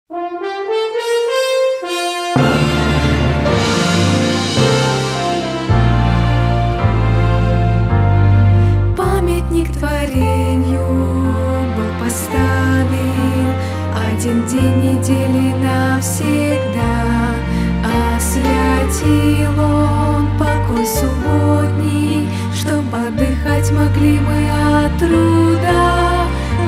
Памятник творению был поставлен, один день недели навсегда освятил он покой субботний, чтоб отдыхать могли мы от труда,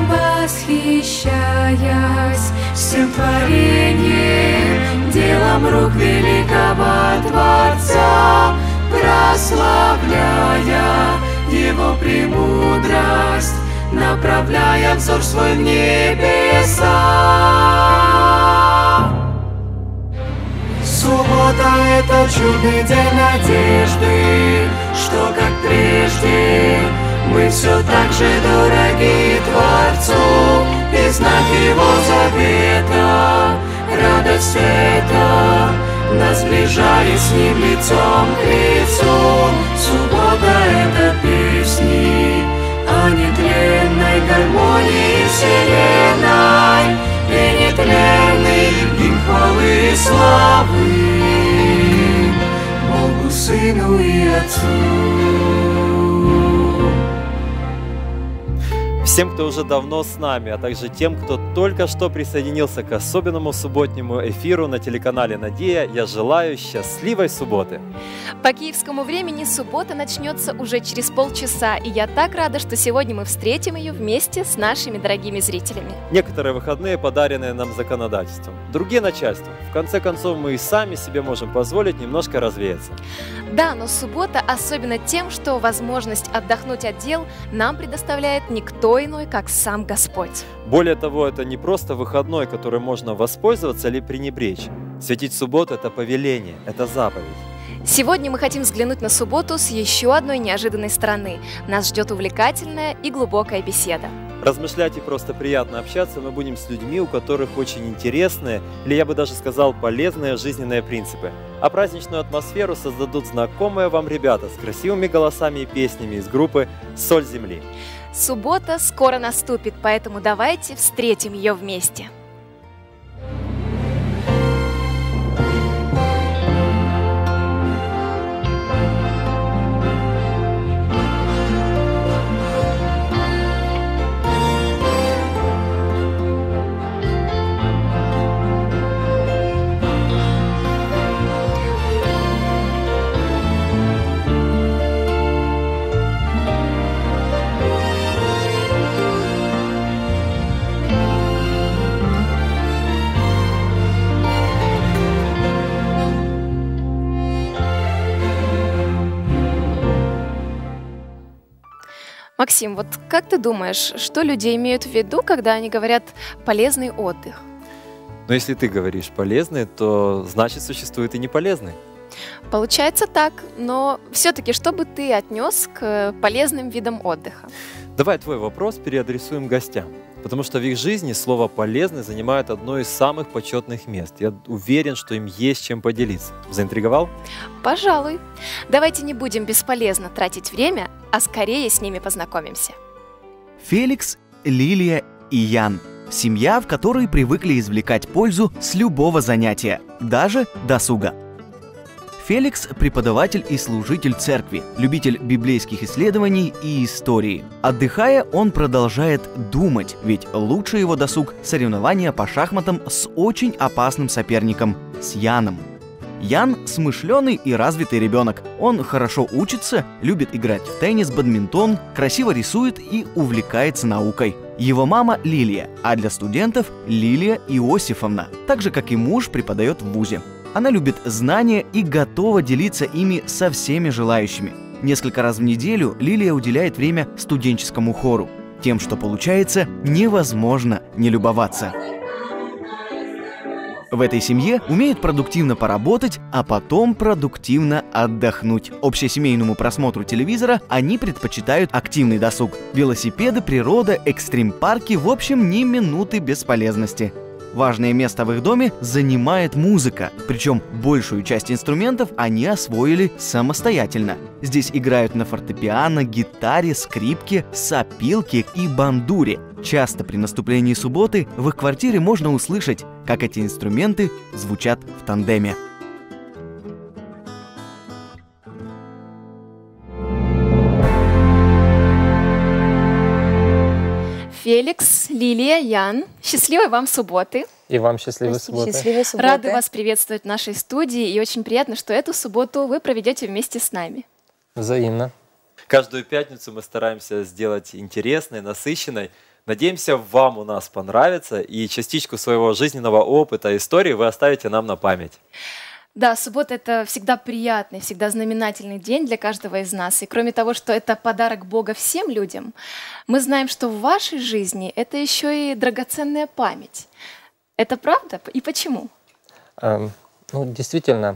восхищаясь всем творением, делом рук великого Творца, прославляя Его премудрость, направляя взор свой в небеса. Суббота — это чудный день надежды, что, как прежде, мы все так же дороги Творцу, и знак Его завета, радость эта нас сближает с Ним лицом к лицу. Суббота — это песни о нетленной гармонии вселенной и нетленный гимн хвалы и славы Богу, Сыну и Отцу. Всем, кто уже давно с нами, а также тем, кто только что присоединился к особенному субботнему эфиру на телеканале «Надея», я желаю счастливой субботы. По киевскому времени суббота начнется уже через полчаса, и я так рада, что сегодня мы встретим ее вместе с нашими дорогими зрителями. Некоторые выходные подаренные нам законодательством, другие начальством. В конце концов, мы и сами себе можем позволить немножко развеяться. Да, но суббота особенно тем, что возможность отдохнуть от дел нам предоставляет никто иной, как сам Господь. Более того, это не просто выходной, которым можно воспользоваться или пренебречь. Светить субботу – это повеление, это заповедь. Сегодня мы хотим взглянуть на субботу с еще одной неожиданной стороны. Нас ждет увлекательная и глубокая беседа. Размышлять и просто приятно общаться мы будем с людьми, у которых очень интересные, или я бы даже сказал, полезные жизненные принципы. А праздничную атмосферу создадут знакомые вам ребята с красивыми голосами и песнями из группы «Соль земли». Суббота скоро наступит, поэтому давайте встретим ее вместе. Максим, вот как ты думаешь, что люди имеют в виду, когда они говорят «полезный отдых»? Но если ты говоришь «полезный», то значит существует и неполезный. Получается так, но все-таки что бы ты отнес к полезным видам отдыха? Давай твой вопрос переадресуем гостям, потому что в их жизни слово «полезный» занимает одно из самых почетных мест. Я уверен, что им есть чем поделиться. Заинтриговал? Пожалуй. Давайте не будем бесполезно тратить время, а скорее с ними познакомимся. Феликс, Лилия и Ян. Семья, в которой привыкли извлекать пользу с любого занятия, даже досуга. Феликс – преподаватель и служитель церкви, любитель библейских исследований и истории. Отдыхая, он продолжает думать, ведь лучший его досуг – соревнования по шахматам с очень опасным соперником – с Яном. Ян – смышленый и развитый ребенок. Он хорошо учится, любит играть в теннис, бадминтон, красиво рисует и увлекается наукой. Его мама – Лилия, а для студентов – Лилия Иосифовна, так же, как и муж, преподает в вузе. Она любит знания и готова делиться ими со всеми желающими. Несколько раз в неделю Лилия уделяет время студенческому хору. Тем, что получается, невозможно не любоваться. В этой семье умеют продуктивно поработать, а потом продуктивно отдохнуть. Общесемейному просмотру телевизора они предпочитают активный досуг. Велосипеды, природа, экстрим-парки, в общем, ни минуты бесполезности. Важное место в их доме занимает музыка, причем большую часть инструментов они освоили самостоятельно. Здесь играют на фортепиано, гитаре, скрипке, сопилке и бандуре. Часто при наступлении субботы в их квартире можно услышать, как эти инструменты звучат в тандеме. Феликс, Лилия, Ян, счастливой вам субботы! И вам счастливой субботы. Счастливой субботы. Рады вас приветствовать в нашей студии, и очень приятно, что эту субботу вы проведете вместе с нами. Взаимно. Каждую пятницу мы стараемся сделать интересной, насыщенной. Надеемся, вам у нас понравится, и частичку своего жизненного опыта, истории вы оставите нам на память. Да, суббота — это всегда приятный, всегда знаменательный день для каждого из нас. И кроме того, что это подарок Бога всем людям, мы знаем, что в вашей жизни это еще и драгоценная память. Это правда? И почему? Ну, действительно,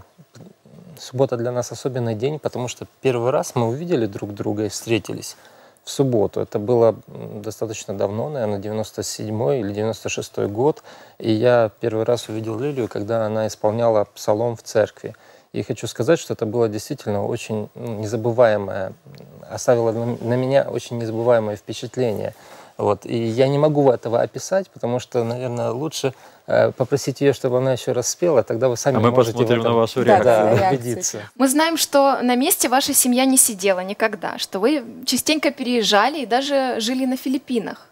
суббота для нас особенный день, потому что первый раз мы увидели друг друга и встретились в субботу. Это было достаточно давно, наверное, 97-й или 96-й год. И я первый раз увидел Лилию, когда она исполняла псалом в церкви. И хочу сказать, что это было действительно очень незабываемое, оставило на меня очень незабываемое впечатление. Вот. И я не могу этого описать, потому что, наверное, лучше попросить ее, чтобы она еще раз спела, тогда вы сами мы можете посмотрим в этом, на вашу реакцию. убедиться. Мы знаем, что на месте ваша семья не сидела никогда, что вы частенько переезжали и даже жили на Филиппинах.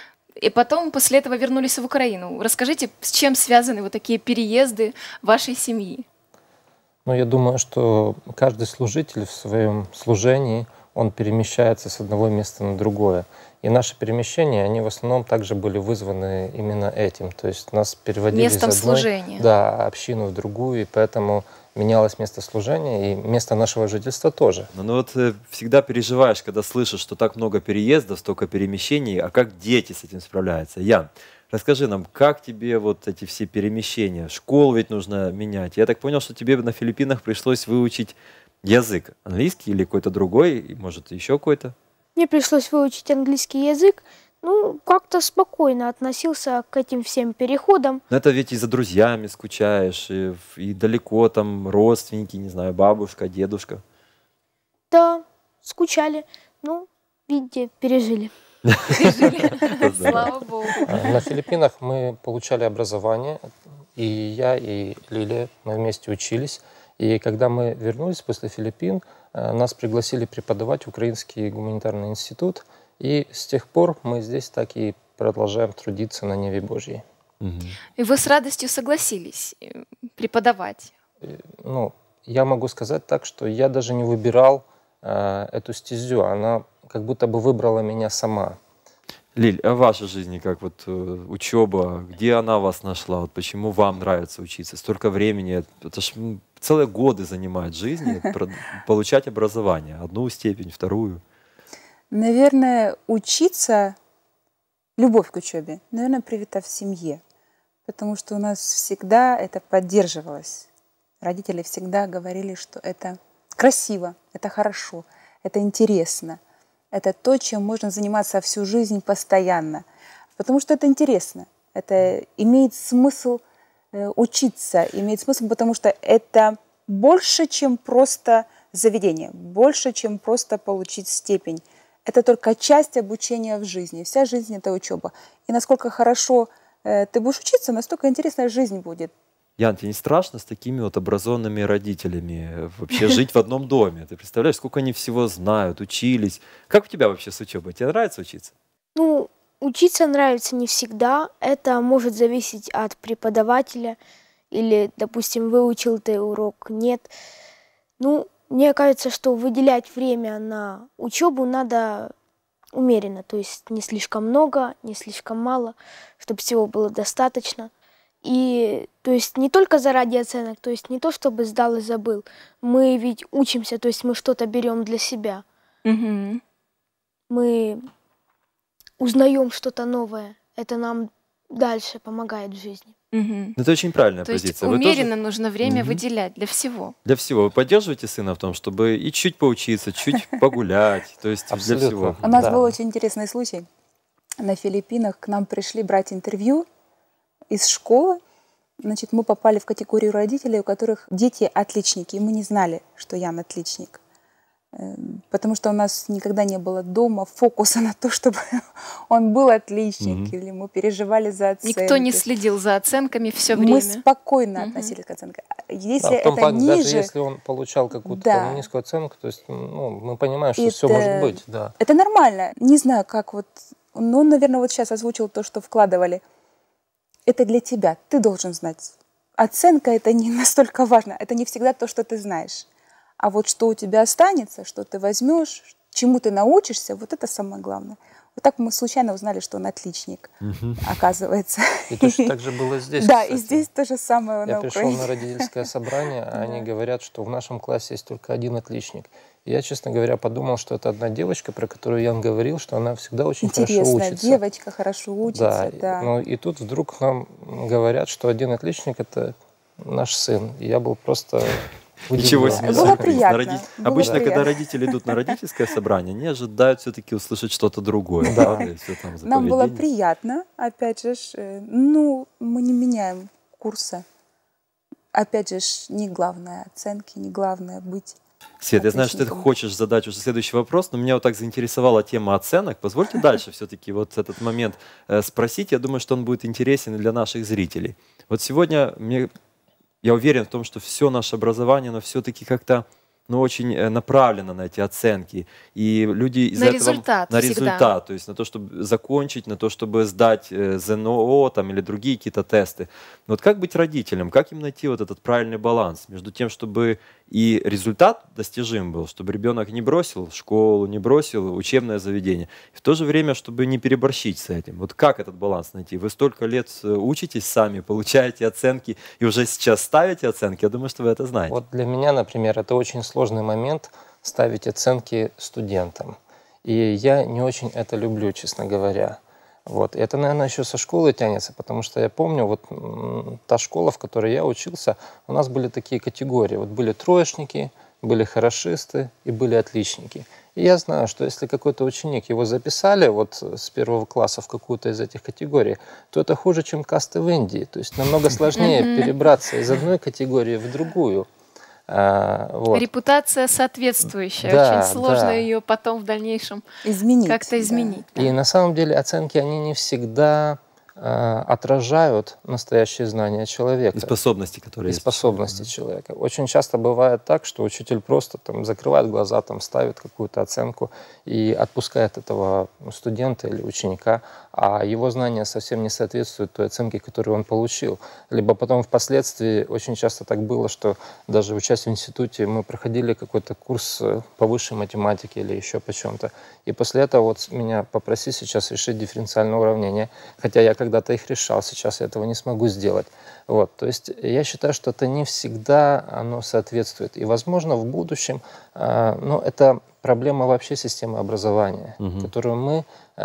И потом после этого вернулись в Украину. Расскажите, с чем связаны вот такие переезды вашей семьи? Ну, я думаю, что каждый служитель в своем служении, он перемещается с одного места на другое. И наши перемещения, они в основном также были вызваны именно этим. То есть нас переводили местом из одной служения. Общину в другую, и поэтому менялось место служения, и место нашего жительства тоже. Ну вот всегда переживаешь, когда слышишь, что так много переездов, столько перемещений, а как дети с этим справляются? Ян, расскажи нам, как тебе вот эти все перемещения? Школу ведь нужно менять. Я так понял, что тебе на Филиппинах пришлось выучить язык. Английский или какой-то другой, может, еще какой-то? Мне пришлось выучить английский язык. Ну, как-то спокойно относился к этим всем переходам. Но это ведь и за друзьями скучаешь, и далеко там родственники, не знаю, бабушка, дедушка. Да, скучали. Ну, видите, пережили. Слава Богу. На Филиппинах мы получали образование, и я, и Лилия, мы вместе учились. И когда мы вернулись после Филиппин, нас пригласили преподавать в Украинский гуманитарный институт. И с тех пор мы здесь так и продолжаем трудиться на Неве Божьей. И вы с радостью согласились преподавать? Ну, я могу сказать так, что я даже не выбирал эту стезю. Она как будто бы выбрала меня сама. Лиль, а в вашей жизни как вот учеба, где она вас нашла? Вот почему вам нравится учиться? Столько времени, это ж целые годы занимает жизни получать образование. Одну степень, вторую. Наверное, учиться, любовь к учебе, наверное, привита в семье. Потому что у нас всегда это поддерживалось. Родители всегда говорили, что это красиво, это хорошо, это интересно. Это то, чем можно заниматься всю жизнь постоянно. Потому что это интересно. Это имеет смысл учиться. Имеет смысл, потому что это больше, чем просто заведение. Больше, чем просто получить степень. Это только часть обучения в жизни. Вся жизнь — это учеба. И насколько хорошо ты будешь учиться, настолько интересная жизнь будет. Ян, тебе не страшно с такими вот образованными родителями вообще жить в одном доме? Ты представляешь, сколько они всего знают, учились. Как у тебя вообще с учебой? Тебе нравится учиться? Ну, учиться нравится не всегда. Это может зависеть от преподавателя. Или, допустим, выучил ты урок, нет. Ну, мне кажется, что выделять время на учебу надо умеренно. То есть не слишком много, не слишком мало, чтобы всего было достаточно. И, то есть, не только заради оценок, то есть не то, чтобы сдал и забыл. Мы ведь учимся, то есть мы что-то берем для себя. Угу. Мы узнаем что-то новое. Это нам дальше помогает в жизни. Угу. Это очень правильная То есть позиция. Вы умеренно тоже нужно время выделять для всего. для всего. Вы поддерживаете сына в том, чтобы и чуть поучиться, чуть погулять, то есть для Абсолютно. всего? У нас Да. был очень интересный случай. На Филиппинах к нам пришли брать интервью из школы. Значит, мы попали в категорию родителей, у которых дети отличники, и мы не знали, что Ян отличник. Потому что у нас никогда не было дома фокуса на то, чтобы он был отличник, или мы переживали за оценки. Никто не следил за оценками все время. Мы спокойно относились к оценкам. Если Да, в том это плане, ниже... даже если он получал какую-то Да. там низкую оценку, то есть мы понимаем, что Это- все может быть. Да. Это нормально. Не знаю, как вот... Но он, наверное, вот сейчас озвучил то, что вкладывали. Это для тебя. Ты должен знать. Оценка — это не настолько важно. Это не всегда то, что ты знаешь. А вот что у тебя останется, что ты возьмешь, чему ты научишься, вот это самое главное. Вот так мы случайно узнали, что он отличник, оказывается. И точно так же было здесь. Да, кстати. и здесь то же самое Я на пришел Украине. на родительское собрание, а они говорят, что в нашем классе есть только один отличник. И я, честно говоря, подумал, что это одна девочка, про которую Ян говорил, что она всегда очень хорошо Интересная учится. девочка, хорошо учится. Да. Ну и тут вдруг нам говорят, что один отличник — это наш сын. И я был просто Ничего удивлен. себе. Было сюрприз. приятно. Было Обычно, когда приятно. родители идут на родительское собрание, они ожидают все-таки услышать что-то другое. Да. правда, и всё там за Нам было поведение. приятно, опять же, ну, мы не меняем курса. Опять же, не главное оценки, не главное быть. Свет, я знаю, что ты отличником. хочешь задать уже следующий вопрос, но меня вот так заинтересовала тема оценок. Позвольте дальше все-таки вот этот момент спросить. Я думаю, что он будет интересен и для наших зрителей. Вот сегодня я уверен в том, что все наше образование, оно все-таки как-то очень направлено на эти оценки. И люди из-за На этого... результат На всегда. результат, то есть на то, чтобы закончить, на то, чтобы сдать ЗНО там, или другие какие-то тесты. Но вот как быть родителем? Как им найти вот этот правильный баланс между тем, чтобы и результат достижим был, чтобы ребенок не бросил школу, не бросил учебное заведение, и в то же время, чтобы не переборщить с этим? Вот как этот баланс найти? Вы столько лет учитесь сами, получаете оценки и уже сейчас ставите оценки. Я думаю, что вы это знаете. Вот для меня, например, это очень сложный момент ставить оценки студентам. И я не очень это люблю, честно говоря. Вот. И это, наверное, еще со школы тянется, потому что я помню, вот та школа, в которой я учился, у нас были такие категории. Вот были троечники, были хорошисты и были отличники. И я знаю, что если какой-то ученик, его записали вот с первого класса в какую-то из этих категорий, то это хуже, чем касты в Индии. То есть намного сложнее перебраться из одной категории в другую. Вот. Репутация соответствующая. Да, Очень сложно да. ее потом в дальнейшем Изменить. как-то да. изменить. да. И на самом деле оценки, они не всегда отражают настоящие знания человека. И способности, которые И есть. способности человека. Очень часто бывает так, что учитель просто там закрывает глаза, там ставит какую-то оценку и отпускает этого студента или ученика, а его знания совсем не соответствуют той оценке, которую он получил. Либо потом впоследствии очень часто так было, что даже учась в институте, мы проходили какой-то курс по высшей математике или еще по чем-то. И после этого вот меня попроси сейчас решить дифференциальное уравнение, хотя я когда-то их решал, сейчас я этого не смогу сделать. Вот, то есть я считаю, что это не всегда оно соответствует. И, возможно, в будущем, это проблема вообще системы образования, которую мы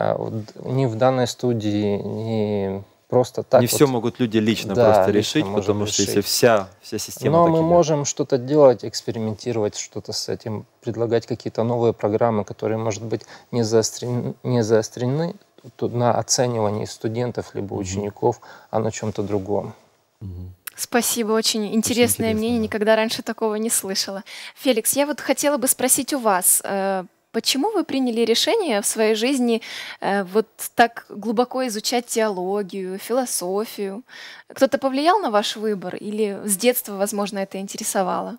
ни в данной студии, ни просто так... Не все могут люди лично Да, просто лично решить, можем потому что если решить. вся система Но так мы идет. можем что-то делать, экспериментировать, что-то с этим, предлагать какие-то новые программы, которые, может быть, не заострены на оценивании студентов либо учеников, а на чем-то другом. Спасибо, очень интересное интересно, мнение, да. никогда раньше такого не слышала. Феликс, я вот хотела бы спросить у вас, почему вы приняли решение в своей жизни вот так глубоко изучать теологию, философию? Кто-то повлиял на ваш выбор или с детства, возможно, это интересовало?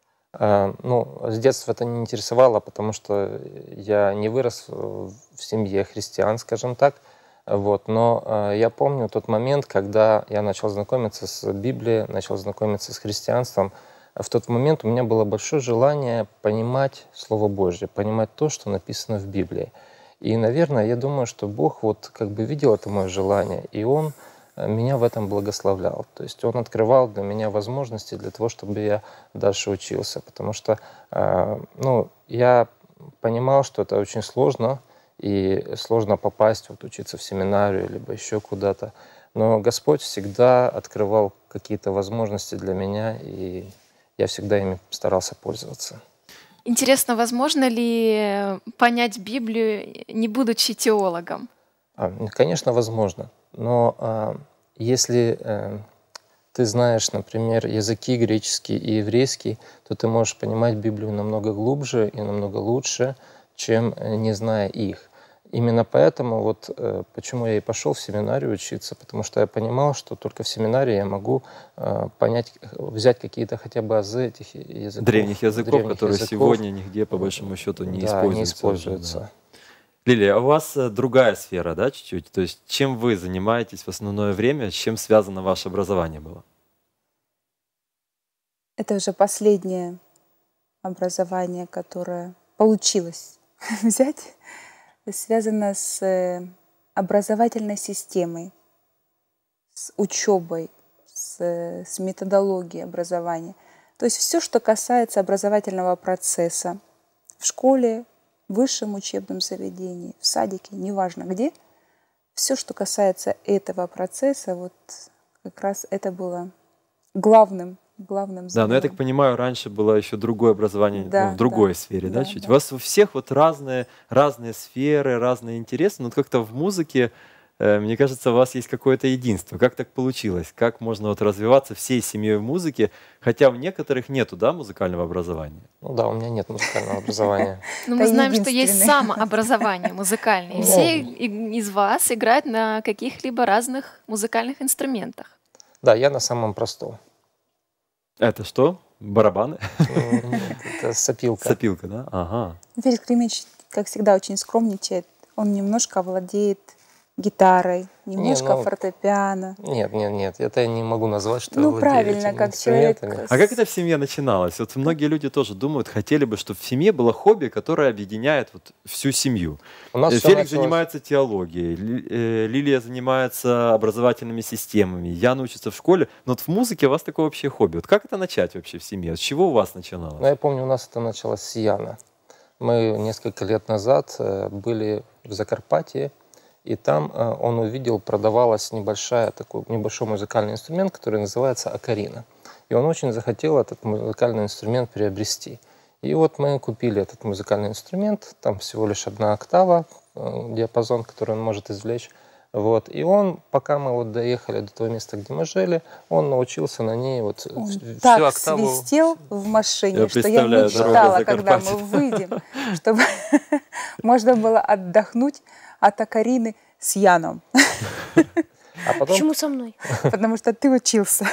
С детства это не интересовало, потому что я не вырос в семье христиан, скажем так. Вот. Но я помню тот момент, когда я начал знакомиться с Библией, начал знакомиться с христианством. В тот момент у меня было большое желание понимать Слово Божье, понимать то, что написано в Библии. И, наверное, я думаю, что Бог вот как бы видел это мое желание, и Он меня в этом благословлял. То есть Он открывал для меня возможности для того, чтобы я дальше учился. Потому что я понимал, что это очень сложно, и сложно попасть, учиться в семинарию, либо еще куда-то. Но Господь всегда открывал какие-то возможности для меня, и я всегда ими старался пользоваться. Интересно, возможно ли понять Библию, не будучи теологом? Конечно, возможно. Но если ты знаешь, например, языки греческий и еврейский, то ты можешь понимать Библию намного глубже и намного лучше, чем не зная их. Именно поэтому вот почему я и пошел в семинарию учиться, потому что я понимал, что только в семинарии я могу понять, взять какие-то хотя бы азы этих языков. Древних языков, которые сегодня нигде, по большому счету, не используются. Не используются. Да. Лилия, а у вас другая сфера, да, чуть-чуть? То есть чем вы занимаетесь в основное время, с чем связано ваше образование было? Это уже последнее образование, которое получилось взять, связано с образовательной системой, с учебой, с методологией образования. То есть все, что касается образовательного процесса в школе, в высшем учебном заведении, в садике, неважно где, все, что касается этого процесса, вот как раз это было главным Да, но я так понимаю, раньше было еще другое образование, Да, в другой да, сфере, да, да, чуть? да. У вас у всех вот разные сферы, разные интересы, но вот как-то в музыке, мне кажется, у вас есть какое-то единство. Как так получилось? Как можно вот развиваться всей семьей в музыке, хотя у некоторых нету, да, музыкального образования? Ну да, у меня нет музыкального образования. Но мы Это знаем, что есть единственный. самообразование музыкальное. И все из вас играют на каких-либо разных музыкальных инструментах. Да, я на самом простом. Это что? Барабаны? Это сопилка. Сопилка, да? Ага. Феликс Климович, как всегда, очень скромничает. Он немножко владеет гитарой, немножко ну, фортепиано. Нет, это я не могу назвать, что я Ну, владею правильно, этими как человек инструментами. А как это в семье начиналось? Вот многие люди тоже думают, хотели бы, чтобы в семье было хобби, которое объединяет вот всю семью. У нас всё Феликс началось- занимается теологией, Лилия занимается образовательными системами, Яна учится в школе. Но вот в музыке у вас такое общее хобби. Вот как это начать вообще в семье? С чего у вас начиналось? Ну, я помню, у нас это началось с Яна. Мы несколько лет назад были в Закарпатье, и там он увидел, продавалась небольшой музыкальный инструмент, который называется окарина. И он очень захотел этот музыкальный инструмент приобрести. И вот мы купили этот музыкальный инструмент, там всего лишь 1 октава, диапазон, который он может извлечь. Вот. И он, пока мы вот доехали до того места, где мы жили, он научился на ней вот Он всю так октаву. свистел в машине, Я что я представляю, мечтала, дорога когда мы Закарпатья. выйдем, чтобы можно было отдохнуть от окарины с Яном, А потом Почему со мной? потому что ты учился.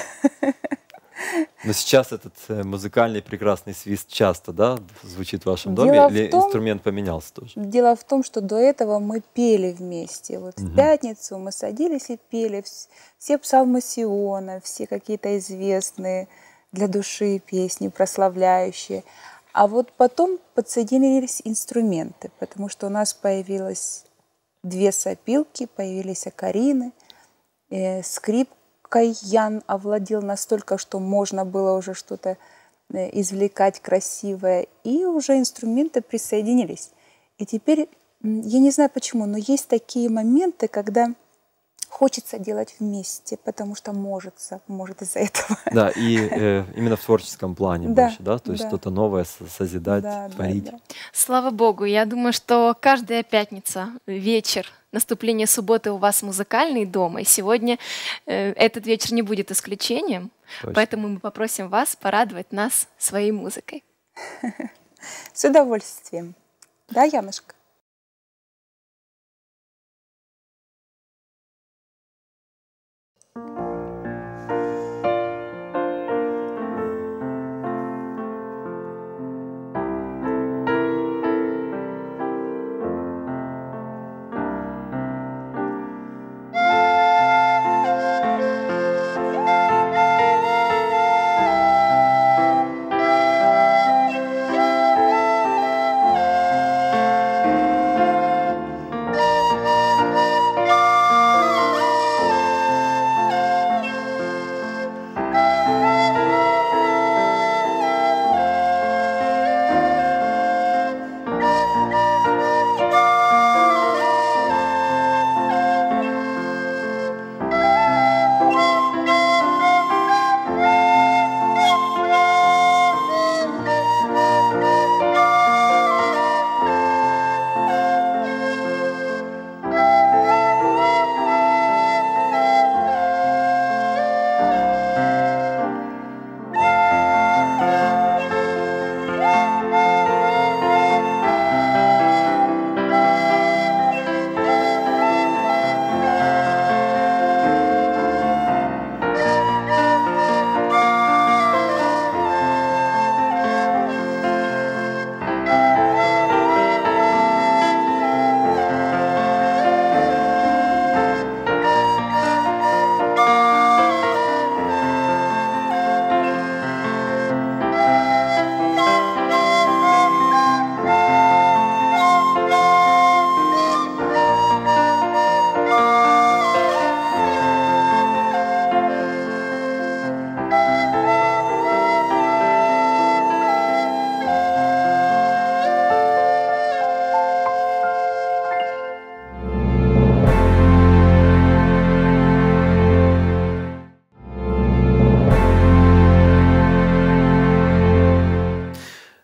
Но сейчас этот музыкальный прекрасный свист часто, да, звучит в вашем Дело доме? в Или том- инструмент поменялся тоже? Дело в том, что до этого мы пели вместе. Вот в пятницу мы садились и пели все псалмы Сиона, все какие-то известные для души песни, прославляющие. А вот потом подсоединились инструменты, потому что у нас появилось 2 сопилки, появились окарины, скрипкой Ян овладел настолько, что можно было уже что-то извлекать красивое, и уже инструменты присоединились. И теперь, я не знаю почему, но есть такие моменты, когда хочется делать вместе, потому что может из-за этого. Да, и именно в творческом плане Да, больше, да? То есть да. что-то новое созидать, Да, творить. да. Слава Богу, я думаю, что каждая пятница, вечер, наступление субботы у вас музыкальный дома, и сегодня этот вечер не будет исключением, Точно. поэтому мы попросим вас порадовать нас своей музыкой. С удовольствием. Да, Янушка? Thank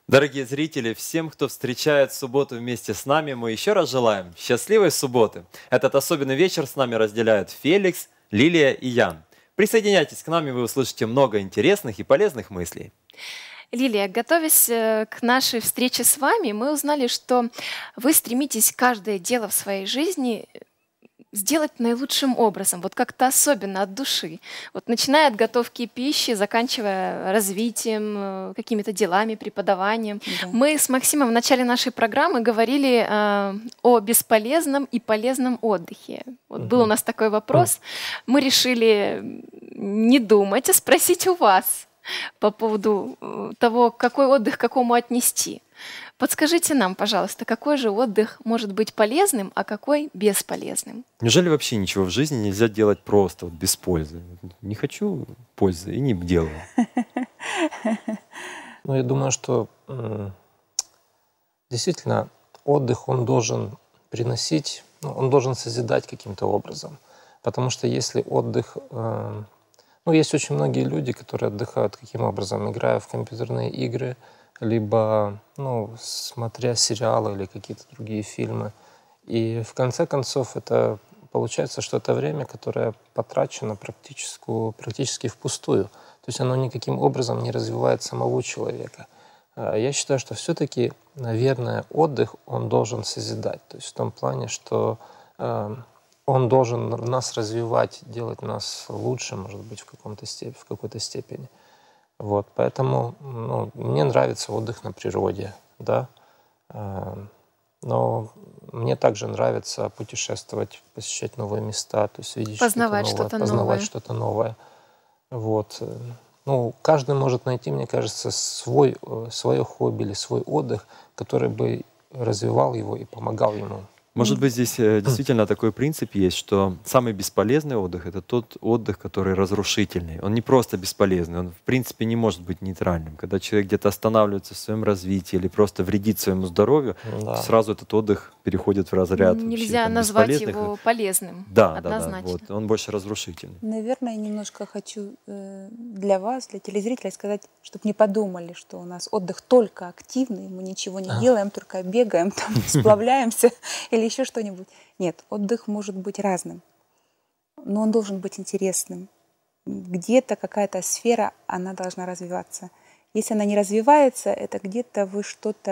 Дорогие зрители, всем, кто встречает субботу вместе с нами, мы еще раз желаем счастливой субботы. Этот особенный вечер с нами разделяют Феликс, Лилия и Ян. Присоединяйтесь к нам, и вы услышите много интересных и полезных мыслей. Лилия, готовясь к нашей встрече с вами, мы узнали, что вы стремитесь каждое дело в своей жизни сделать наилучшим образом, вот как-то особенно от души. Вот начиная от готовки пищи, заканчивая развитием, какими-то делами, преподаванием. Да. Мы с Максимом в начале нашей программы говорили о бесполезном и полезном отдыхе. Вот был у нас такой вопрос. Мы решили не думать, а спросить у вас по поводу того, какой отдых к какому отнести. Подскажите нам, пожалуйста, какой же отдых может быть полезным, а какой бесполезным? Неужели вообще ничего в жизни нельзя делать просто, вот, без пользы? Не хочу пользы и не делаю. Ну, я думаю, что действительно отдых, он должен приносить, он должен созидать каким-то образом. Потому что если отдых... есть очень многие люди, которые отдыхают каким образом? Играя в компьютерные игры, либо смотря сериалы или какие-то другие фильмы. И в конце концов это получается, что это время, которое потрачено практически впустую. То есть оно никаким образом не развивает самого человека. Я считаю, что все-таки, наверное, отдых, он должен созидать. То есть в том плане, что он должен нас развивать, делать нас лучше, может быть, в какой-то степени. Вот, поэтому мне нравится отдых на природе, да. Но мне также нравится путешествовать, посещать новые места, то есть видеть познавать что-то новое. Вот. Каждый может найти, мне кажется, свое хобби или свой отдых, который бы развивал его и помогал ему. Может быть, здесь действительно такой принцип есть, что самый бесполезный отдых — это тот отдых, который разрушительный. Он не просто бесполезный, он в принципе не может быть нейтральным. Когда человек где-то останавливается в своем развитии или просто вредит своему здоровью, сразу этот отдых переходит в разряд нельзя назвать его полезным. Да, однозначно. Вот, он больше разрушительный. Наверное, немножко хочу для вас, для телезрителей сказать, чтобы не подумали, что у нас отдых только активный, мы ничего не делаем, только бегаем, там, сплавляемся или еще что-нибудь. Нет, отдых может быть разным, но он должен быть интересным. Где-то какая-то сфера, она должна развиваться. Если она не развивается, это где-то вы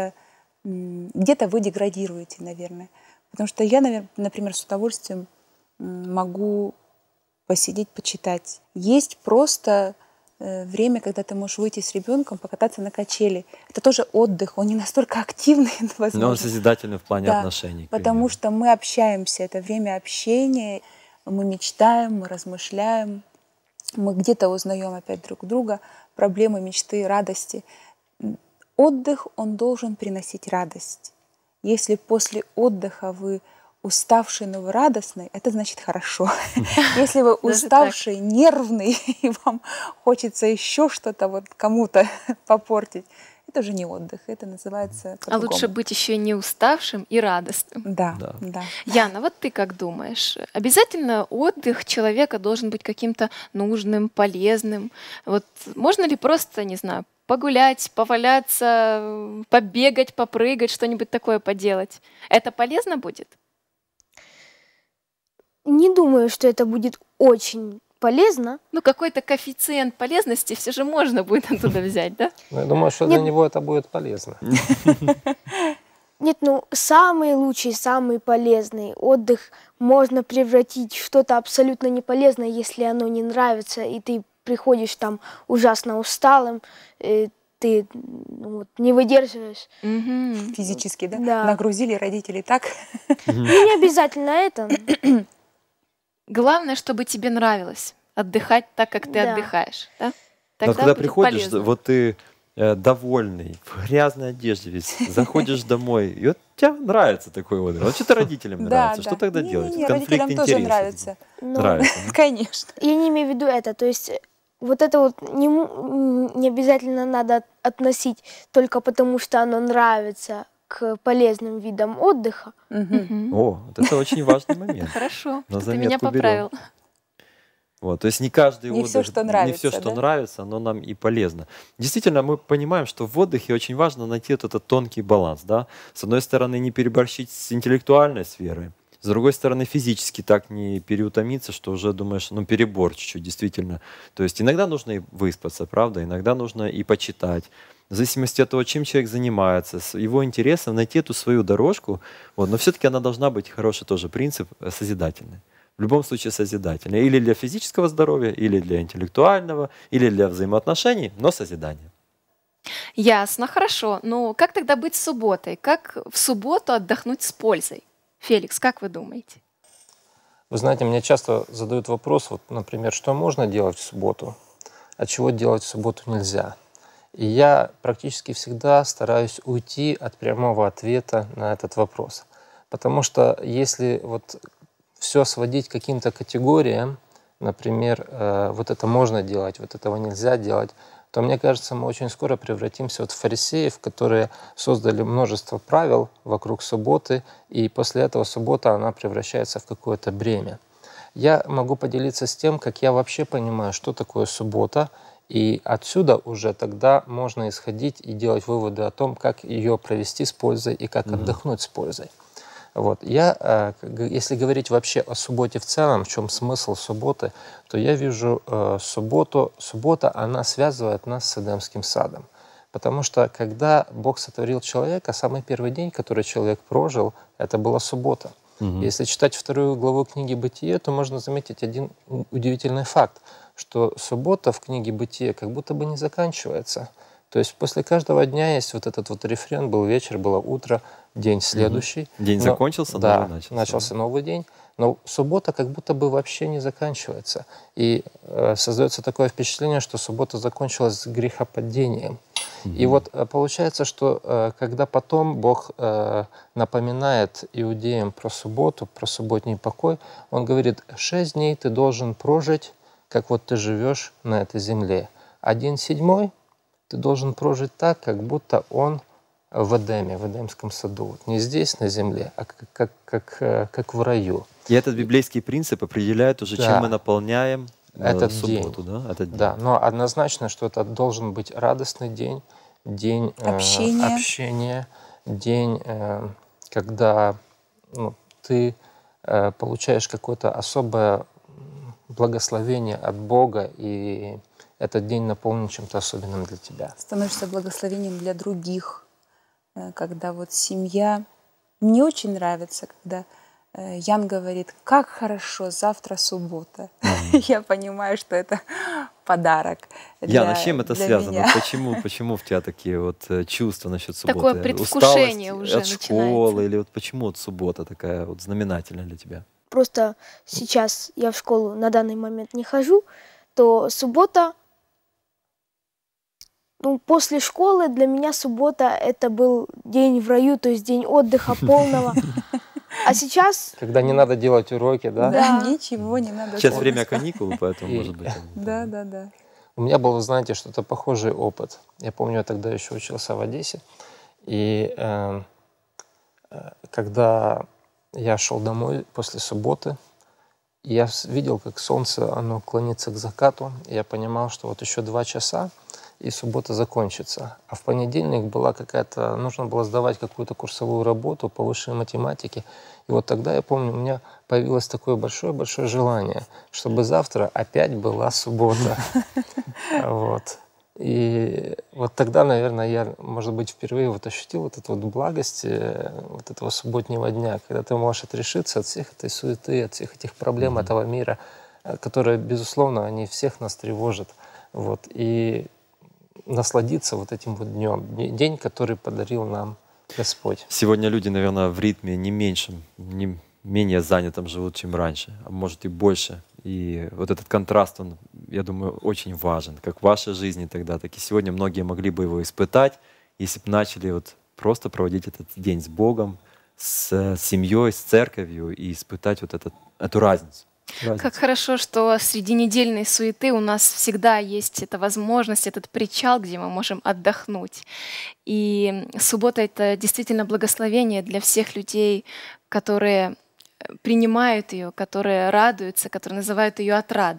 деградируете, наверное. Потому что я, например, с удовольствием могу посидеть, почитать. Есть просто время, когда ты можешь выйти с ребенком, покататься на качели. Это тоже отдых, он не настолько активный, возможно. Но он созидательный в плане отношений. Потому что мы общаемся, это время общения, мы мечтаем, мы размышляем, мы где-то узнаем опять друг друга, проблемы, мечты, радости. Отдых, он должен приносить радость. Если после отдыха вы уставший, но вы радостный, это значит хорошо. Если вы уставший, нервный, и вам хочется еще что-то вот кому-то попортить, это уже не отдых, это называется по-другому. А лучше быть еще не уставшим и радостным. Да. Яна, вот ты как думаешь? Обязательно отдых человека должен быть каким-то нужным, полезным? Вот можно ли просто, не знаю, погулять, поваляться, побегать, попрыгать, что-нибудь такое поделать? Это полезно будет? Не думаю, что это будет очень полезно. Какой-то коэффициент полезности все же можно будет оттуда взять, да? Я думаю, что для него это будет полезно. Нет, самый лучший, самый полезный отдых можно превратить в что-то абсолютно неполезное, если оно не нравится, и ты приходишь там ужасно усталым, ты не выдерживаешь. Физически, да? Да. Нагрузили родители так. Не обязательно это. Главное, чтобы тебе нравилось отдыхать так, как ты отдыхаешь. Да? Но когда будет приходишь, полезно. вот ты довольный, в грязной одежде весь, заходишь домой, и вот тебе нравится такой отдых. Вот что-то родителям нравится, что тогда делать? Родителям тоже нравится. Нравится. Конечно. Я не имею в виду это. То есть вот это вот не обязательно надо относить только потому, что оно нравится к полезным видам отдыха. О, вот это очень важный момент. Хорошо, На что ты меня заметку берем. поправил. Вот, то есть не каждый Не отдых, все, что не нравится, все, что да? нравится, оно нам и полезно. Действительно, мы понимаем, что в отдыхе очень важно найти вот этот тонкий баланс. Да? С одной стороны, не переборщить с интеллектуальной сферой, с другой стороны, физически так не переутомиться, что уже думаешь, ну, перебор чуть-чуть, действительно. То есть иногда нужно и выспаться, правда, иногда нужно и почитать. В зависимости от того, чем человек занимается, с его интересом, найти эту свою дорожку. Вот, но все-таки она должна быть, хороший тоже принцип, созидательный. В любом случае созидательный. Или для физического здоровья, или для интеллектуального, или для взаимоотношений, но созидание. Ясно, хорошо. Но как тогда быть с субботой? Как в субботу отдохнуть с пользой? Феликс, как вы думаете? Вы знаете, мне часто задают вопрос, вот, например, что можно делать в субботу, а чего делать в субботу нельзя. И я практически всегда стараюсь уйти от прямого ответа на этот вопрос. Потому что если вот все сводить к каким-то категориям, например, вот это можно делать, вот этого нельзя делать, то, мне кажется, мы очень скоро превратимся вот в фарисеев, которые создали множество правил вокруг субботы, и после этого суббота, она превращается в какое-то бремя. Я могу поделиться с тем, как я вообще понимаю, что такое суббота, и отсюда уже тогда можно исходить и делать выводы о том, как ее провести с пользой и как отдохнуть с пользой. Вот. Если говорить вообще о субботе в целом, в чем смысл субботы, то я вижу суббота, она связывает нас с Эдемским садом. Потому что когда Бог сотворил человека, самый первый день, который человек прожил, это была суббота. Если читать 2 главу книги «Бытие», то можно заметить один удивительный факт, что суббота в книге «Бытие» как будто бы не заканчивается. То есть после каждого дня есть вот этот вот рефрен, был вечер, было утро, день следующий. День закончился, да, новый начался новый день. Но суббота как будто бы вообще не заканчивается. И создается такое впечатление, что суббота закончилась с грехопадением. И вот получается, что когда потом Бог напоминает иудеям про субботу, про субботний покой, Он говорит, 6 дней ты должен прожить, как вот ты живешь на этой земле. А день 7 ты должен прожить так, как будто он в Эдеме, в Эдемском саду. Не здесь, на земле, а как в раю. И этот библейский принцип определяет уже, Да. чем мы наполняем Этот субботу. день. Да? Этот день. Да, но однозначно, что это должен быть радостный день, день общения, день, когда ты получаешь какое-то особое благословение от Бога, и этот день наполнен чем-то особенным для тебя. Становишься благословением для других, когда вот семья... Мне очень нравится, когда Ян говорит, как хорошо, завтра суббота. Я понимаю, что это подарок. Яна, с чем это для связано? меня. Почему у тебя такие вот чувства насчет субботы? Такое предвкушение Усталость уже от школы? начинается. Или вот почему вот суббота такая вот знаменательная для тебя? Просто сейчас я в школу на данный момент не хожу, то суббота, после школы для меня суббота это был день в раю, то есть день отдыха полного. А сейчас... Когда не надо делать уроки, да? Да, ничего не надо. Сейчас делать. время каникул, поэтому, И- может быть... Да. У меня был, знаете, что-то похожий опыт. Я помню, я тогда еще учился в Одессе. И когда я шел домой после субботы, я видел, как солнце, оно клонится к закату. И я понимал, что вот еще 2 часа, и суббота закончится. А в понедельник нужно было сдавать какую-то курсовую работу по высшей математике. И вот тогда, я помню, у меня появилось такое большое-большое желание, чтобы завтра опять была суббота. Вот. И вот тогда, наверное, я, может быть, впервые вот ощутил вот эту вот благость вот этого субботнего дня, когда ты можешь отрешиться от всех этой суеты, от всех этих проблем этого мира, которые, безусловно, они всех нас тревожат. Вот. И насладиться вот этим вот днем. День, который подарил нам Господь. Сегодня люди, наверное, в ритме не меньшем, не менее занятом живут, чем раньше, а может и больше. И вот этот контраст, он, я думаю, очень важен, как в вашей жизни тогда, так и сегодня многие могли бы его испытать, если бы начали вот просто проводить этот день с Богом, с семьей, с церковью и испытать вот эту разницу. Как хорошо, что среди недельной суеты у нас всегда есть эта возможность, этот причал, где мы можем отдохнуть. И суббота — это действительно благословение для всех людей, которые принимают ее, которые радуются, которые называют ее отрадой.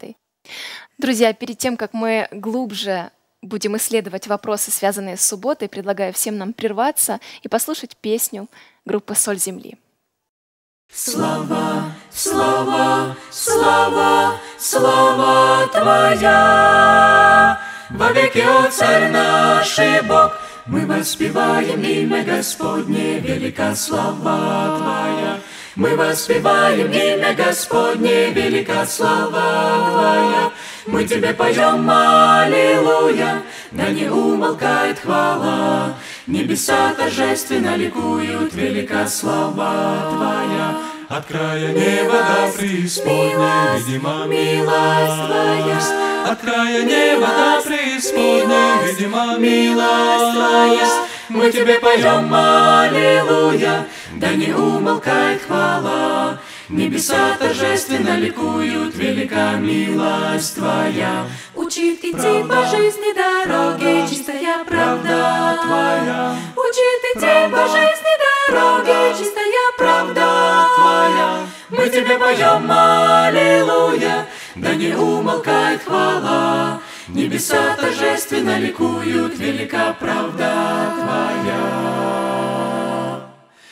Друзья, перед тем, как мы глубже будем исследовать вопросы, связанные с субботой, предлагаю всем нам прерваться и послушать песню группы «Соль земли». Слава, слава, слава, слава Твоя, вовеки, о Царь наш и Бог, мы воспеваем имя Господне, велика слава Твоя. Мы воспеваем имя Господне, велика слава Твоя. Мы Тебе поем аллилуйя, да не умолкает хвала. Небеса торжественно ликуют, велика слава Твоя. От края неба до преисподней, видима милость Твоя. От края неба до преисподней, видима милость Твоя. Мы Тебе поем аллилуйя, да не умолкает хвала. Небеса торжественно ликуют, велика милость Твоя. Учит идти по жизни дороге, чистая правда Твоя. Учит идти по жизни дороге, чистая правда Твоя. Мы Тебе поем аллилуйя, да не умолкает хвала. Небеса торжественно ликуют, велика правда Твоя.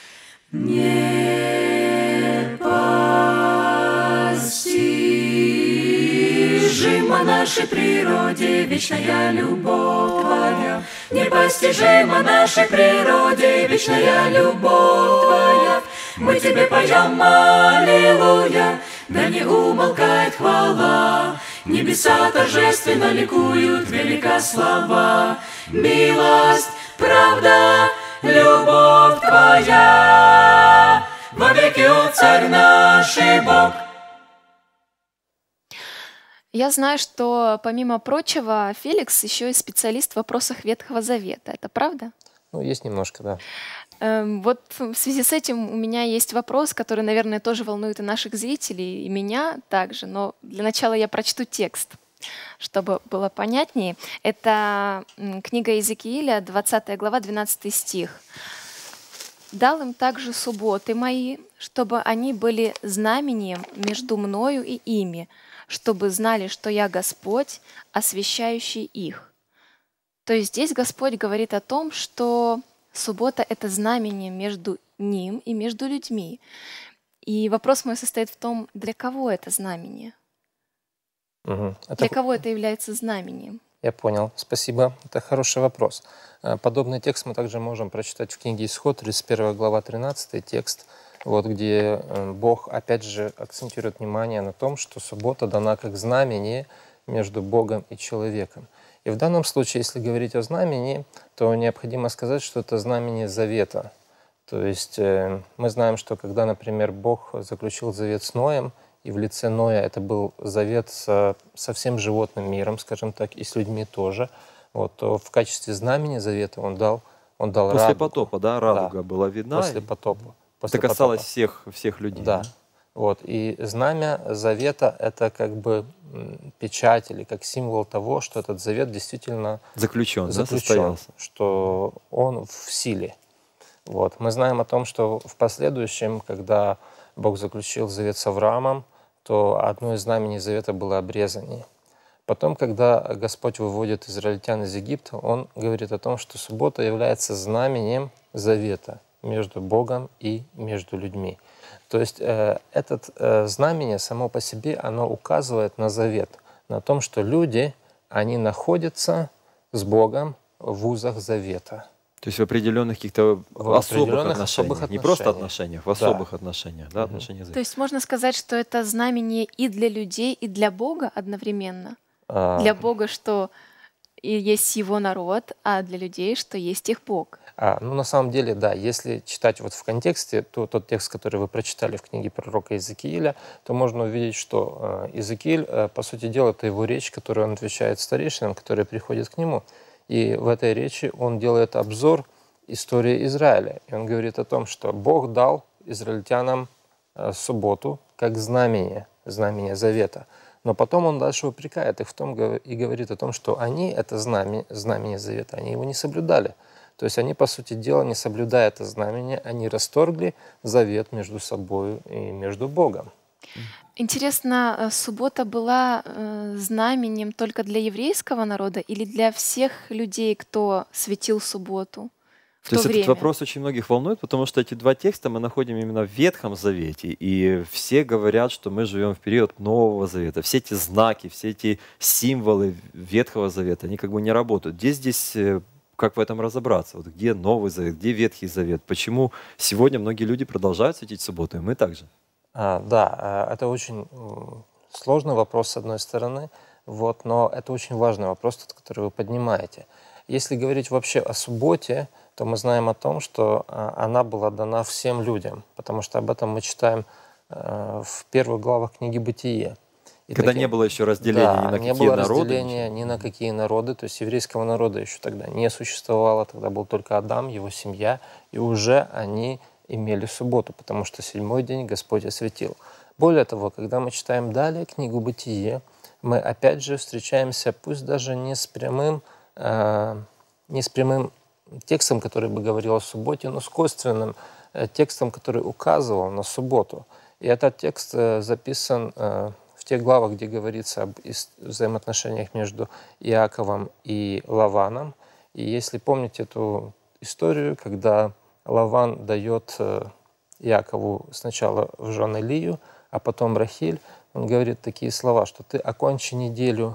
Непостижима нашей природе вечная любовь Твоя. Непостижима нашей природе вечная любовь Твоя. Мы Тебе поем аллилуйя, да не умолкает хвала. Небеса торжественно ликуют, велика слава. Милость, правда, любовь Твоя, вовеки, о Царь наш и Бог. Я знаю, что, помимо прочего, Феликс еще и специалист в вопросах Ветхого Завета. Это правда? Ну, есть немножко, да. Вот в связи с этим у меня есть вопрос, который, наверное, тоже волнует и наших зрителей, и меня также. Но для начала я прочту текст, чтобы было понятнее. Это книга Иезекииля, 20 глава, 12 стих. «Дал им также субботы мои, чтобы они были знамением между мною и ими, чтобы знали, что я Господь, освящающий их». То есть здесь Господь говорит о том, что суббота — это знамение между Ним и между людьми. И вопрос мой состоит в том, для кого это знамение? Для кого это является знамением? Я понял, спасибо. Это хороший вопрос. Подобный текст мы также можем прочитать в книге Исход, 31 глава, 13 текст, вот, где Бог опять же акцентирует внимание на том, что суббота дана как знамение между Богом и человеком. И в данном случае, если говорить о знамении, то необходимо сказать, что это знамение завета. То есть мы знаем, что когда, например, Бог заключил завет с Ноем, и в лице Ноя это был завет со всем животным миром, скажем так, и с людьми тоже, вот, то в качестве знамени завета он дал После радугу. потопа, да, радуга была видна. После потопа. Это касалось всех людей. Да. Вот. И знамя завета — это как бы печать или как символ того, что этот завет действительно заключен, да, состоялся, что он в силе. Вот. Мы знаем о том, что в последующем, когда Бог заключил завет с Авраамом, то одно из знамений завета было обрезание. Потом, когда Господь выводит израильтян из Египта, Он говорит о том, что суббота является знаменем завета между Богом и между людьми. То есть это знамение само по себе, оно указывает на завет, на том, что люди, они находятся с Богом в узах завета. То есть в определенных каких-то особых отношениях, не просто отношениях, в особых отношениях, да, отношениях завета. То есть можно сказать, что это знамение и для людей, и для Бога одновременно? Для Бога, что и есть Его народ, а для людей, что есть их Бог. Ну, на самом деле, да, если читать вот в контексте тот текст, который вы прочитали в книге пророка Иезекииля, то можно увидеть, что Иезекииль, по сути дела, это его речь, которую он отвечает старейшинам, которые приходят к нему. И в этой речи он делает обзор истории Израиля. И он говорит о том, что Бог дал израильтянам субботу как знамение завета. Но потом он дальше упрекает их в том и говорит о том, что они это знамение завета, они его не соблюдали. То есть они, по сути дела, не соблюдая это знамение, они расторгли завет между собой и между Богом. Интересно, суббота была знаменем только для еврейского народа или для всех людей, кто светил субботу в То то есть этот время? вопрос очень многих волнует, потому что эти два текста мы находим именно в Ветхом Завете, и все говорят, что мы живем в период Нового Завета. Все эти знаки, все эти символы Ветхого Завета, они как бы не работают. Где здесь, как в этом разобраться? Вот где Новый Завет, где Ветхий Завет? Почему сегодня многие люди продолжают светить в субботу, и мы также? Да, это очень сложный вопрос, с одной стороны, вот, но это очень важный вопрос, тот, который вы поднимаете. Если говорить вообще о субботе, то мы знаем о том, что она была дана всем людям, потому что об этом мы читаем в первых главах книги «Бытие». И Когда не было еще разделения ни на не какие было народы. разделения ни на какие народы, то есть еврейского народа еще тогда не существовало, тогда был только Адам, его семья, и уже они имели субботу, потому что 7-й день Господь осветил. Более того, когда мы читаем далее книгу «Бытие», мы опять же встречаемся, пусть даже не с прямым текстом, который бы говорил о субботе, но с косвенным текстом, который указывал на субботу. И этот текст записан в тех главах, где говорится об взаимоотношениях между Иаковом и Лаваном. И если помните эту историю, когда Лаван дает Иакову сначала в жены Лию, а потом Рахиль, он говорит такие слова, что ты окончи неделю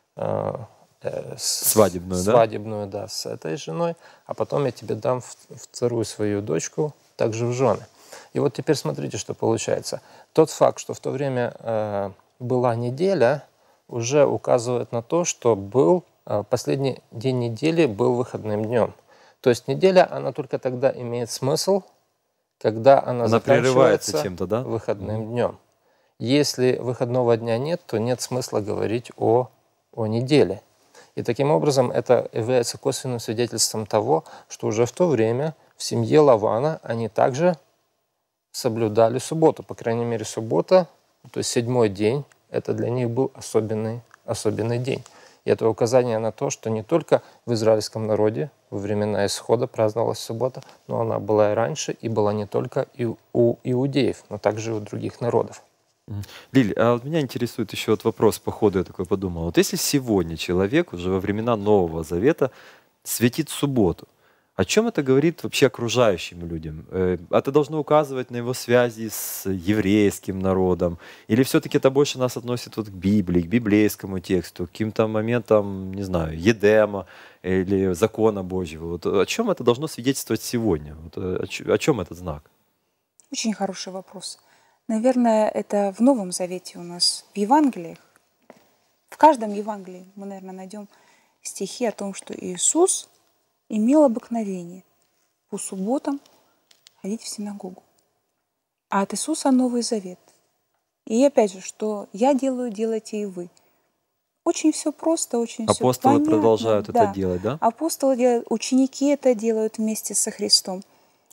свадебную, да, с этой женой, а потом я тебе дам вторую свою дочку также в жены. И вот теперь смотрите, что получается. Тот факт, что в то время была неделя, уже указывает на то, что был последний день недели был выходным днем. То есть неделя, она только тогда имеет смысл, когда она заканчивается чем-то, да? выходным днем. Если выходного дня нет, то нет смысла говорить о неделе. И таким образом это является косвенным свидетельством того, что уже в то время в семье Лавана они также соблюдали субботу. По крайней мере, суббота, то есть 7-й день, это для них был особенный день. И это указание на то, что не только в израильском народе во времена Исхода праздновалась суббота, но она была и раньше, и была не только и у иудеев, но также и у других народов. Лиль, а вот меня интересует еще вот вопрос, по ходу я такой подумал. Вот если сегодня человек уже во времена Нового Завета светит в субботу, о чем это говорит вообще окружающим людям? Это должно указывать на его связи с еврейским народом? Или все-таки это больше нас относит вот к Библии, к библейскому тексту, к каким-то моментам, не знаю, Едема или закона Божьего? Вот о чем это должно свидетельствовать сегодня? Вот о чем этот знак? Очень хороший вопрос. Наверное, это в Новом Завете у нас, в Евангелиях. В каждом Евангелии мы, наверное, найдем стихи о том, что Иисус имел обыкновение по субботам ходить в синагогу. А от Иисуса Новый Завет. И опять же, что я делаю, делайте и вы. Очень все просто, очень все понятно. Апостолы продолжают это делать, да? Апостолы делают, ученики это делают вместе со Христом.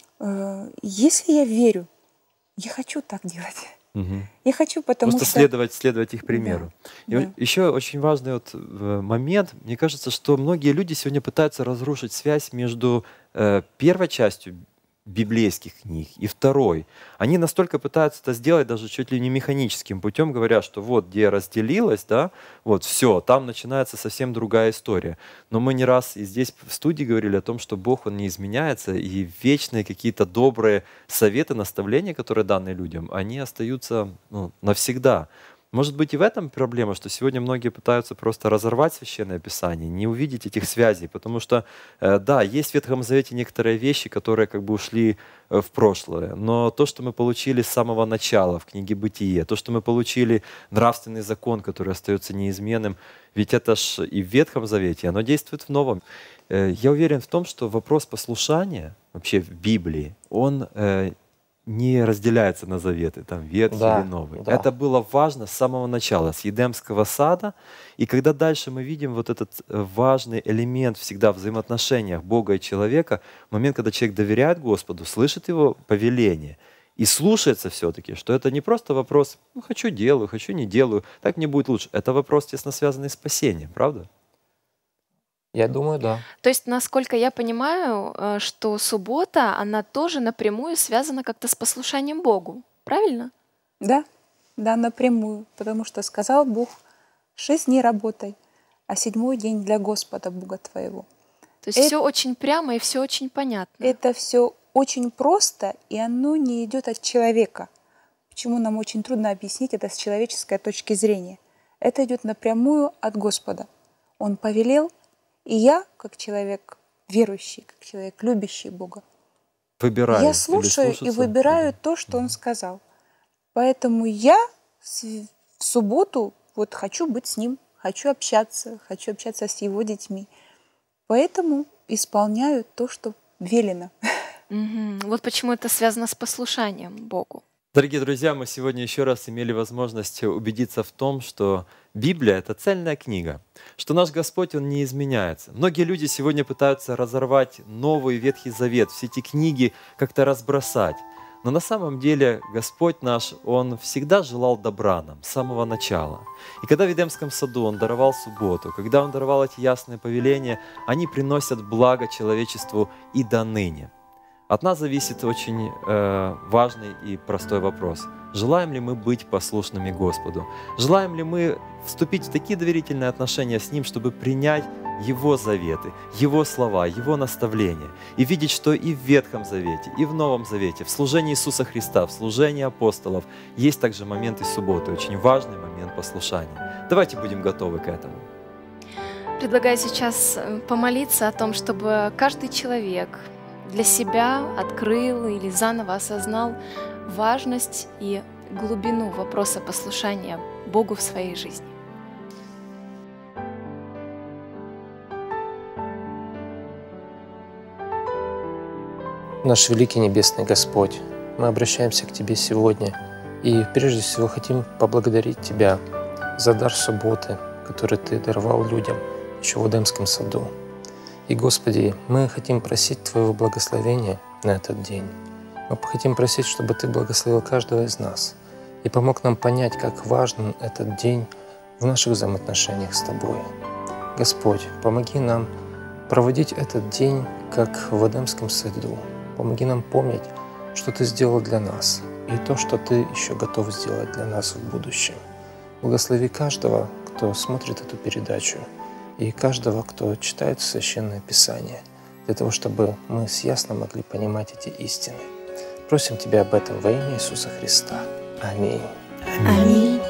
Если я верю, я хочу так делать. Я хочу, потому Просто что... следовать их примеру. Да, И еще очень важный вот момент. Мне кажется, что многие люди сегодня пытаются разрушить связь между первой частью библейских книг и второй. Они настолько пытаются это сделать даже чуть ли не механическим путем, говоря, что вот где разделилось, да, вот все, там начинается совсем другая история. Но мы не раз и здесь в студии говорили о том, что Бог, Он не изменяется, и вечные какие-то добрые советы, наставления, которые даны людям, они остаются навсегда. Может быть, и в этом проблема, что сегодня многие пытаются просто разорвать Священное Писание, не увидеть этих связей, потому что, да, есть в Ветхом Завете некоторые вещи, которые как бы ушли в прошлое, но то, что мы получили с самого начала в книге «Бытие», то, что мы получили нравственный закон, который остается неизменным, ведь это ж и в Ветхом Завете, оно действует в Новом. Я уверен в том, что вопрос послушания вообще в Библии, он не разделяется на заветы, там, ветхий или новый. Да. Это было важно с самого начала, с Едемского сада. И когда дальше мы видим вот этот важный элемент всегда в взаимоотношениях Бога и человека, момент, когда человек доверяет Господу, слышит Его повеление и слушается все-таки, что это не просто вопрос «хочу делаю, хочу не делаю, так мне будет лучше». Это вопрос, тесно связанный с спасением, правда? Я думаю, да. То есть, насколько я понимаю, что суббота, она тоже напрямую связана как-то с послушанием Богу, правильно? Да, Да, напрямую. Потому что сказал Бог: 6 дней работай, а 7-й день для Господа Бога твоего. То есть все очень прямо и все очень понятно. Это все очень просто, и оно не идет от человека. Почему нам очень трудно объяснить это с человеческой точки зрения? Это идет напрямую от Господа. Он повелел, и я, как человек верующий, как человек любящий Бога, Выбираю. я слушаю и выбираю то, что Он сказал. Поэтому я в субботу вот хочу быть с Ним, хочу общаться с Его детьми. Поэтому исполняю то, что велено. Вот почему это связано с послушанием Богу. Дорогие друзья, мы сегодня еще раз имели возможность убедиться в том, что Библия — это цельная книга, что наш Господь, Он не изменяется. Многие люди сегодня пытаются разорвать Новый Ветхий Завет, все эти книги как-то разбросать. Но на самом деле Господь наш, Он всегда желал добра нам с самого начала. И когда в Эдемском саду Он даровал субботу, когда Он даровал эти ясные повеления, они приносят благо человечеству и до ныне. От нас зависит очень важный и простой вопрос. Желаем ли мы быть послушными Господу? Желаем ли мы вступить в такие доверительные отношения с Ним, чтобы принять Его заветы, Его слова, Его наставления и видеть, что и в Ветхом Завете, и в Новом Завете, в служении Иисуса Христа, в служении апостолов есть также моменты субботы, очень важный момент послушания. Давайте будем готовы к этому. Предлагаю сейчас помолиться о том, чтобы каждый человек для себя открыл или заново осознал важность и глубину вопроса послушания Богу в своей жизни. Наш великий небесный Господь, мы обращаемся к Тебе сегодня и прежде всего хотим поблагодарить Тебя за дар субботы, который Ты даровал людям еще в Эдемском саду. И, Господи, мы хотим просить Твоего благословения на этот день. Мы хотим просить, чтобы Ты благословил каждого из нас и помог нам понять, как важен этот день в наших взаимоотношениях с Тобой. Господь, помоги нам проводить этот день, как в Эдемском саду. Помоги нам помнить, что Ты сделал для нас, и то, что Ты еще готов сделать для нас в будущем. Благослови каждого, кто смотрит эту передачу, и каждого, кто читает Священное Писание, для того, чтобы мы ясно могли понимать эти истины. Просим Тебя об этом во имя Иисуса Христа. Аминь. Аминь.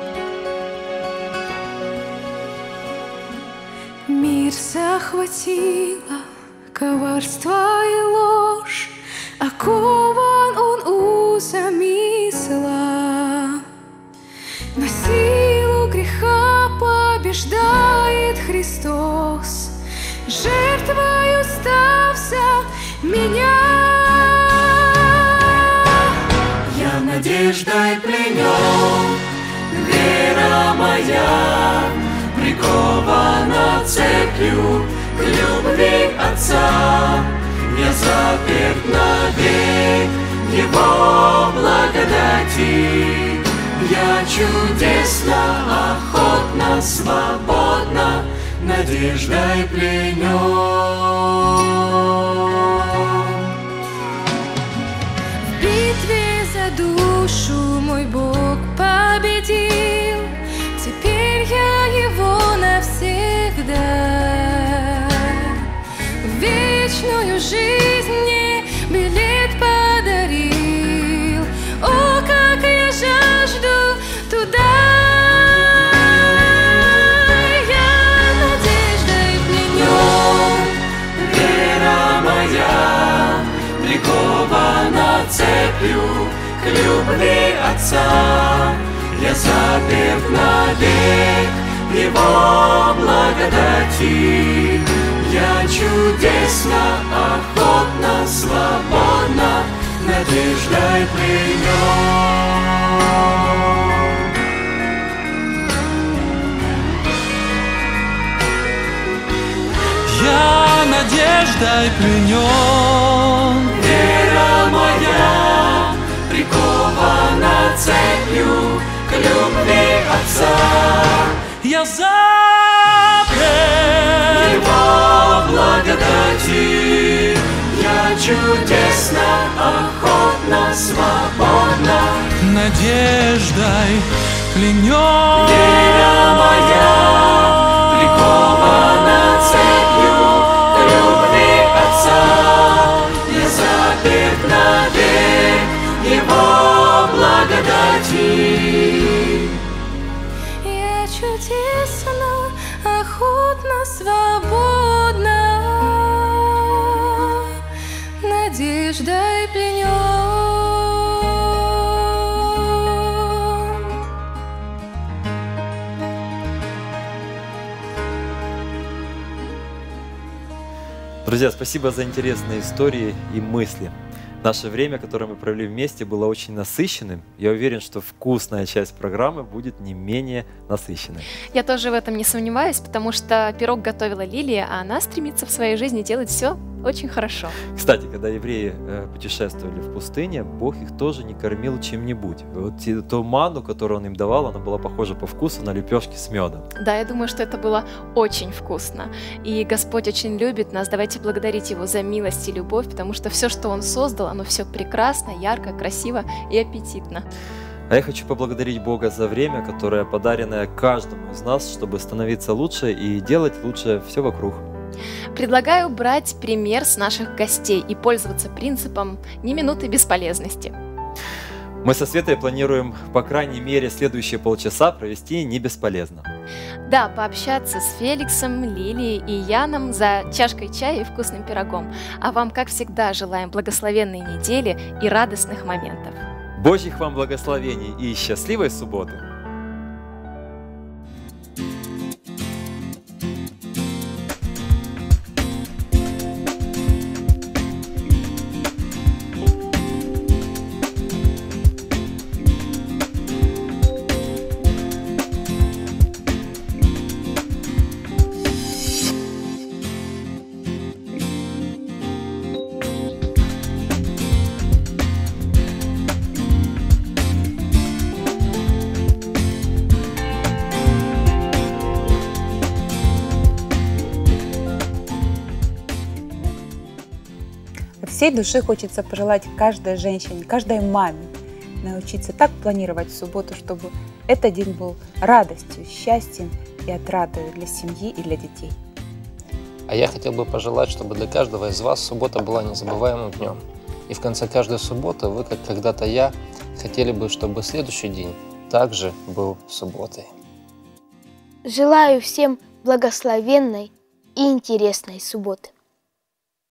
Мир захватило коварство и ложь, окован он узами зла. Но силу греха побеждает Христос, жертвою стався меня. Я надеждой пленен, вера моя прикована цепью к любви Отца. Я заперт навек Его благодати. Я чудесно, охотно, свободно надеждой пленен. В битве за душу мой Бог победил. Теперь я Его навсегда. Вечную жизнь мне билет подарил. О, как я жажду туда! Я надеждой пленен, вера моя прикована цепью к любви Отца. Я заперт навек Его благодати. Я чудесно, охотно, свободно надеждой пленен. Я надеждой пленен. Вера моя прикована цепью к любви Отца. Я заперт Его благодати. Я чудесно, охотно, свободно надеждой клянет. Вера моя прикована цепью к любви Отца, не заперт навек Его благодати. Я чудесно, охотно, свободно надеждой пленен. Друзья, спасибо за интересные истории и мысли. Наше время, которое мы провели вместе, было очень насыщенным. Я уверен, что вкусная часть программы будет не менее насыщенной. Я тоже в этом не сомневаюсь, потому что пирог готовила Лилия, а она стремится в своей жизни делать все очень хорошо. Кстати, когда евреи путешествовали в пустыне, Бог их тоже не кормил чем-нибудь. Вот ту ману, которую Он им давал, она была похожа по вкусу на лепешки с медом. Да, я думаю, что это было очень вкусно. И Господь очень любит нас. Давайте благодарить Его за милость и любовь, потому что все, что Он создал, оно все прекрасно, ярко, красиво и аппетитно. А я хочу поблагодарить Бога за время, которое подаренное каждому из нас, чтобы становиться лучше и делать лучше все вокруг. Предлагаю брать пример с наших гостей и пользоваться принципом «ни минуты бесполезности». Мы со Светой планируем, по крайней мере, следующие полчаса провести не бесполезно. Да, пообщаться с Феликсом, Лилией и Яном за чашкой чая и вкусным пирогом. А вам, как всегда, желаем благословенной недели и радостных моментов. Божьих вам благословений и счастливой субботы! От всей души хочется пожелать каждой женщине, каждой маме научиться так планировать в субботу, чтобы этот день был радостью, счастьем и отрадой для семьи и для детей. А я хотел бы пожелать, чтобы для каждого из вас суббота была незабываемым днем. И в конце каждой субботы вы, как когда-то я, хотели бы, чтобы следующий день также был субботой. Желаю всем благословенной и интересной субботы.